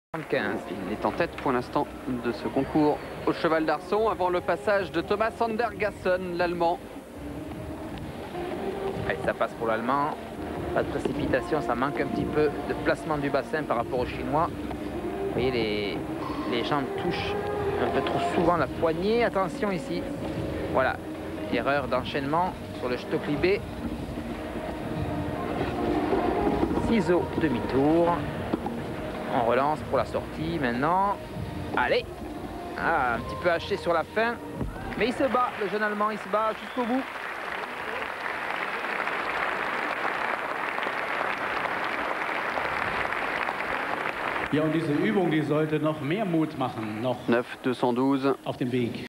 15. Il est en tête pour l'instant de ce concours au cheval d'Arçon avant le passage de Thomas Sandergassen, l'Allemand. Allez, ça passe pour l'Allemand. Pas de précipitation, ça manque un petit peu de placement du bassin par rapport au Chinois. Vous voyez, les jambes touchent un peu trop souvent la poignée. Attention ici. Voilà, erreur d'enchaînement sur le Stocklibé. Ciseaux demi-tour. On relance pour la sortie maintenant. Allez, un petit peu haché sur la fin. Mais il se bat, le jeune Allemand, il se bat jusqu'au bout. Ja, und diese Übung, die sollte noch mehr Mut machen, noch 9,212 auf dem Weg.